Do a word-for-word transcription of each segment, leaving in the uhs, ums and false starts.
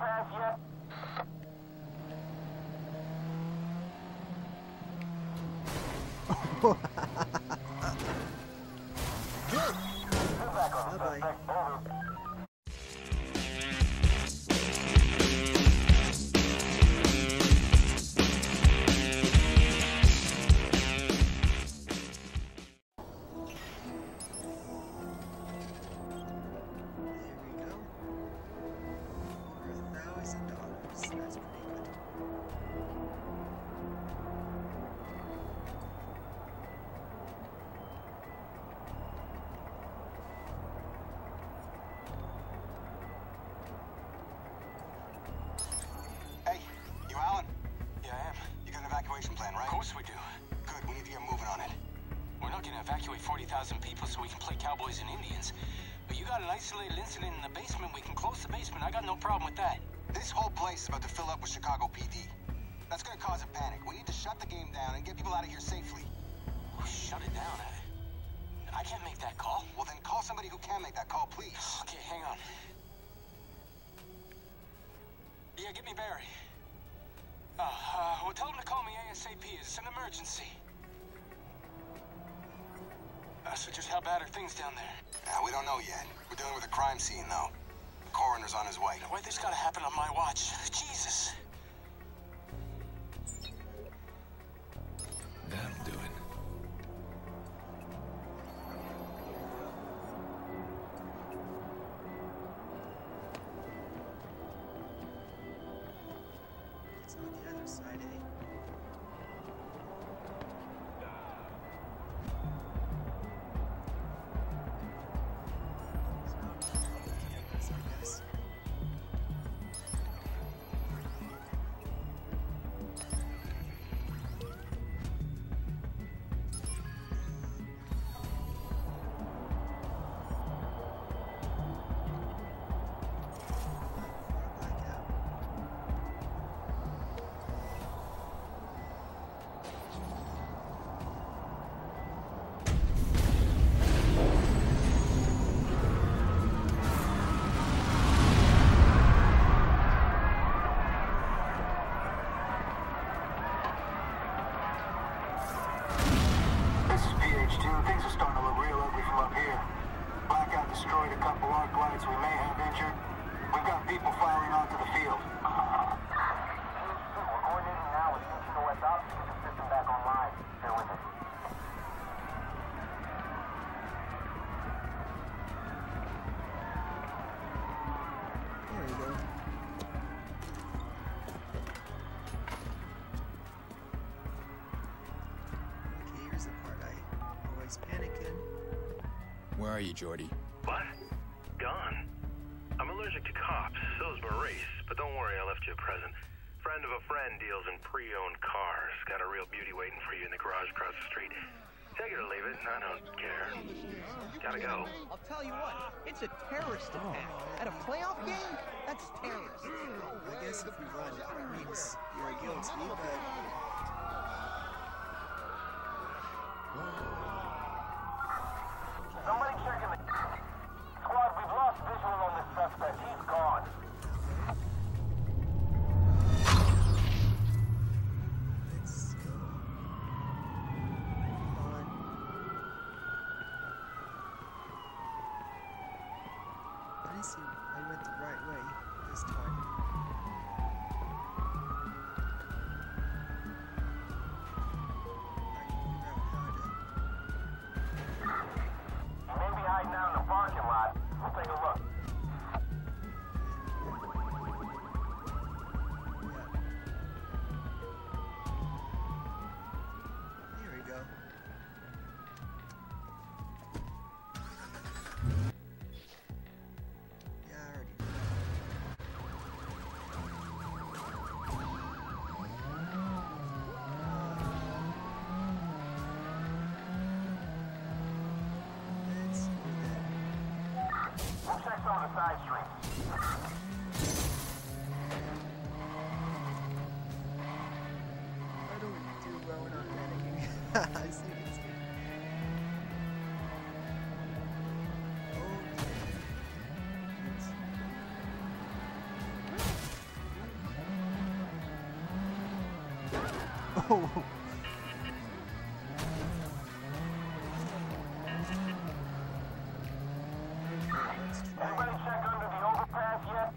pass yet? Bye-bye. Plan, right? Of course we do. Good, we need to get moving on it. We're not gonna evacuate forty thousand people so we can play cowboys and Indians. But you got an isolated incident in the basement, we can close the basement. I got no problem with that. This whole place is about to fill up with Chicago P D. That's gonna cause a panic. We need to shut the game down and get people out of here safely. Oh, shut it down. I, I can't make that call. Well, then call somebody who can make that call, please. Okay, hang on. Yeah, get me Barry. Uh, uh, well, tell him to call me ASAP. It's an emergency. Uh, so just how bad are things down there? Yeah, we don't know yet. We're dealing with a crime scene, though. The coroner's on his way. Why this gotta happen on my watch? Jesus. That'll do it. It's on the other side, eh? Things are starting to look real ugly from up here. Blackout destroyed a couple arc lights we may have injured. We've got people filing onto the field. We're coordinating now with H O S Ops to get the system back online. Bear with it. There you go. Okay, here's the part I always panicking. Where are you, Jordy? What? Gone. I'm allergic to cops, so's Maurice, but don't worry, I left you a present. Friend of a friend deals in pre-owned cars. Got a real beauty waiting for you in the garage across the street. Take it or leave it, I don't care. Gotta go. I'll tell you what, it's a terrorist attack. At a playoff game? That's terrorist. I guess if we run, it means you're guilty, but... Somebody checking the... Squad, we've lost visual on this suspect. He's gone. Let's go. Come on. Let me see. I went the right way this time. I can figure out how to... He may be hiding out in the parking lot. We'll take a look. Yeah. Here we go. Yeah, I already know. Let's do that. We'll check some of the side streets. How do we do well when I'm panicking? I see it's here. Okay. Let's- Oh. Anybody check under the overpass yet?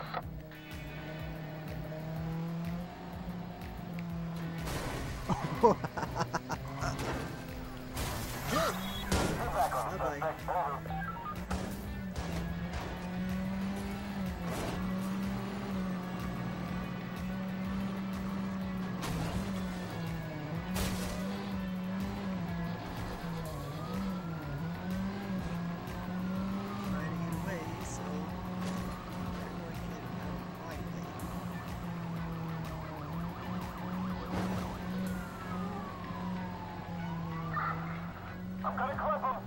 Bye-bye. I'm gonna clip him.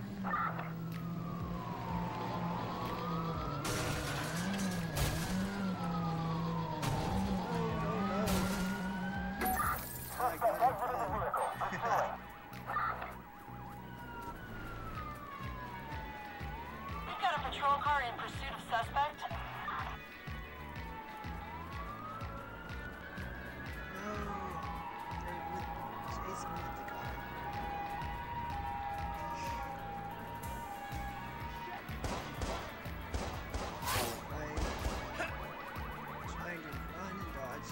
Suspect exited the vehicle. Pursuing. We've got a patrol car in pursuit of suspect. No, they're with, chasing me with the car. I'm trying to run and dodge.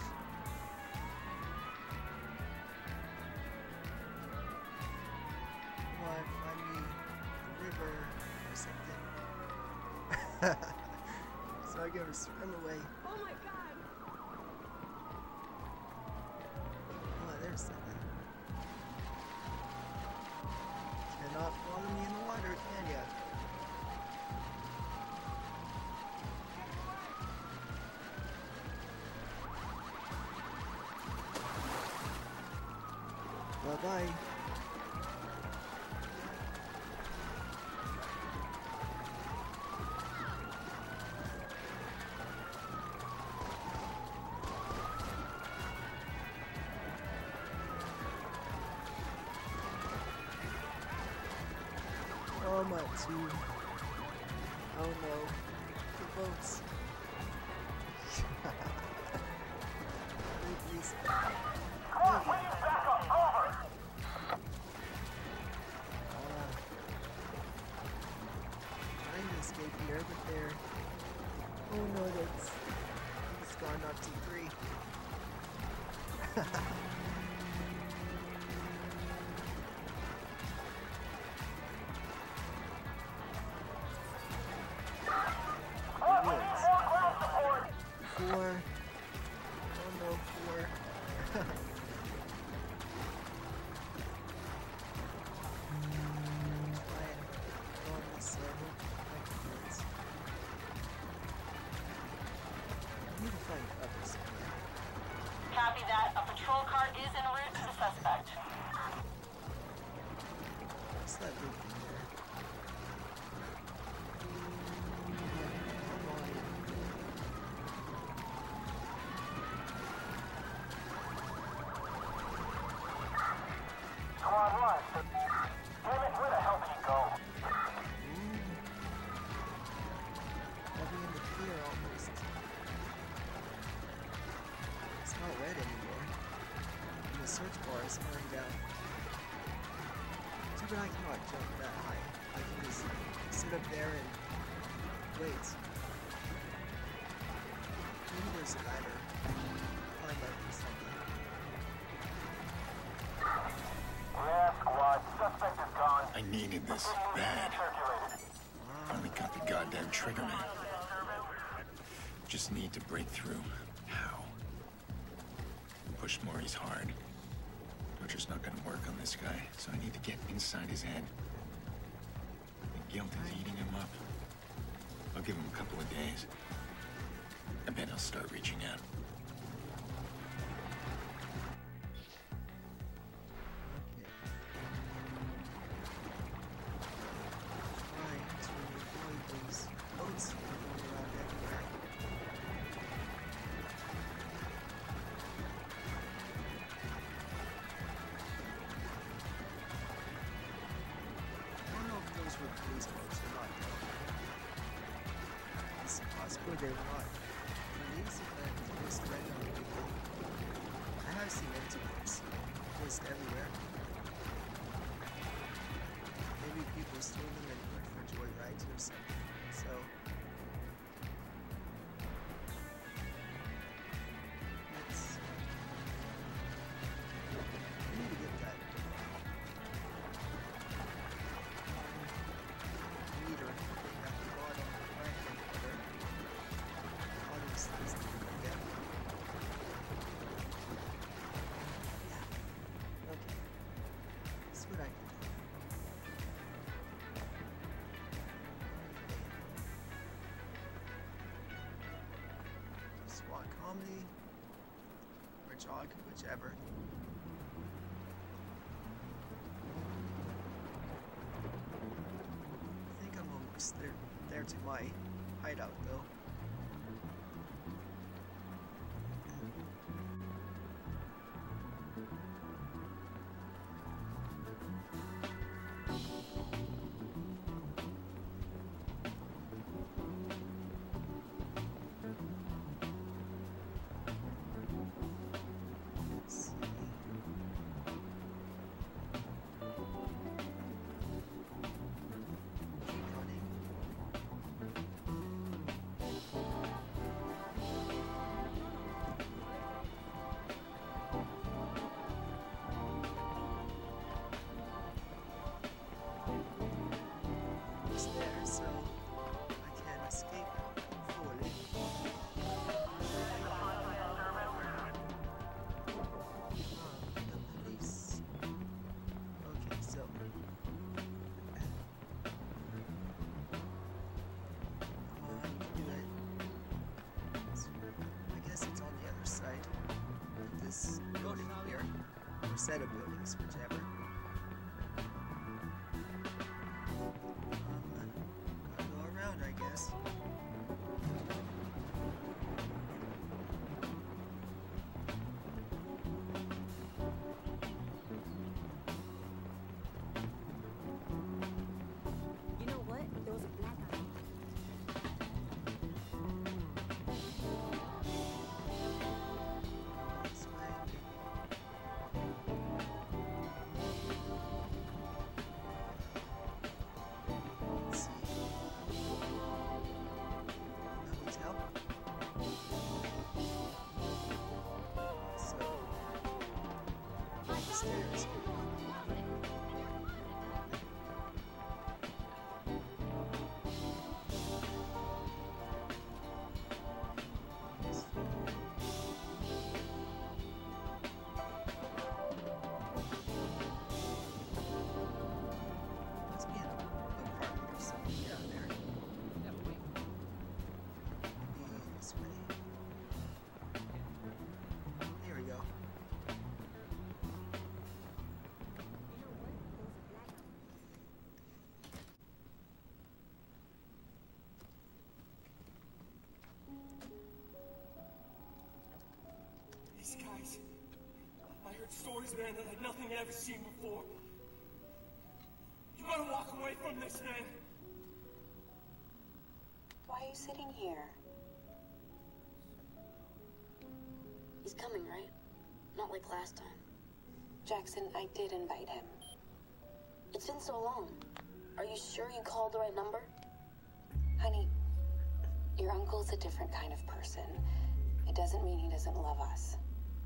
Come on, find me a river or something. So I gotta swim away. Oh my god! Oh, there's something. Cannot follow me in the water, can ya? Bye-bye. Oh my two. Oh no. The boats. Please. Come on, we need backup. Over. Uh, trying to escape here, but they're. Oh no, that's. It's gone up to three. Oh, we need more ground support. Four. Oh no, four. Try and go on this side. I need to find cover somewhere. Copy that. A patrol car is en route to the suspect. What's that big thing there? Come on. Come on, run. Damn it, where the hell did he go? Ooh. I'll be in the clear almost. It's not red anymore. And the search bar is going down. Too bad I cannot jump that high. I can just sit up there and wait. Maybe there's a ladder. Climb up or something. Yeah, squad. Suspect is gone. I needed this bad. Finally got the goddamn trigger, man. Just need to break through. How? Push Maury's hard. Butcher's not gonna work on this guy, so I need to get inside his head. The guilt is eating him up. I'll give him a couple of days. I bet he'll start reaching out. Trying to avoid these boats going around everywhere. I don't know if those were police boats or not. It's possible they were not police, but just random people. I have seen empty boats. comedy or jog, whichever. I think I'm almost there, there to my hideout though. Set of buildings, whichever. Um, gotta go around, I guess. You know what? There was a blackout. Stairs. Must be an apartment or something down there. Maybe this way. There we go. These guys, I heard stories, man, that like nothing I'd ever seen before. You gotta walk away from this, man. Why are you sitting here? He's coming, right? Not like last time. Jackson, I did invite him. It's been so long. Are you sure you called the right number? Honey, your uncle's a different kind of person. It doesn't mean he doesn't love us.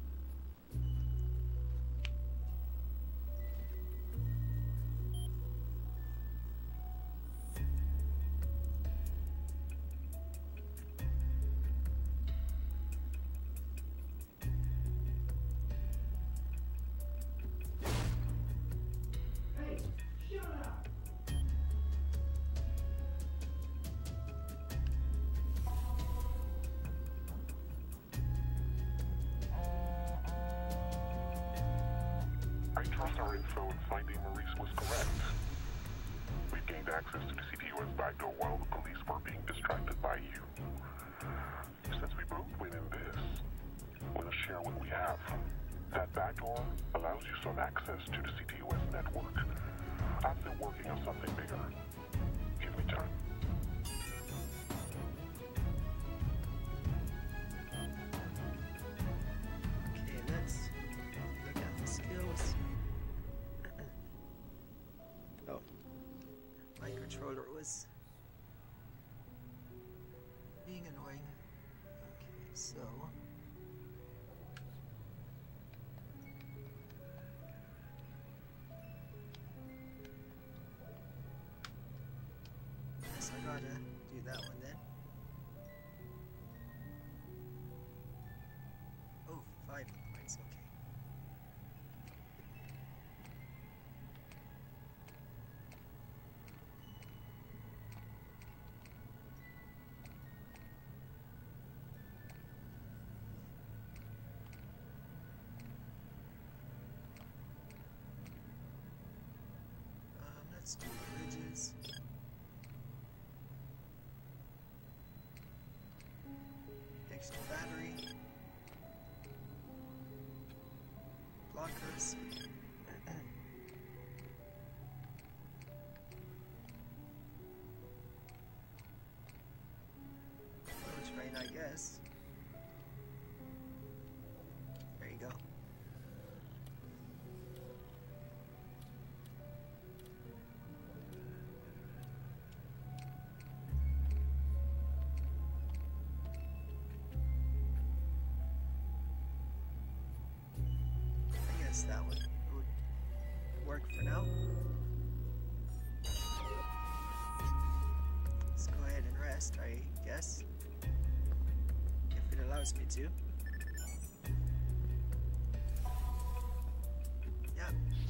I trust our info in finding Maurice was correct. We've gained access to the C T U S backdoor while the police were being distracted by you. Since we both win in this, let us share what we have. That backdoor allows you some access to the C T U S network. I'm still working on something bigger. Give me time. Okay, let's look at the skills. Oh, my controller was being annoying. Okay, so guess I gotta do that one then. Oh, five points, okay. Let's do bridges. Extra battery. Blockers. Train, I guess. There you go. I guess that would, would work for now. Let's go ahead and rest, I guess. If it allows me to. Yeah,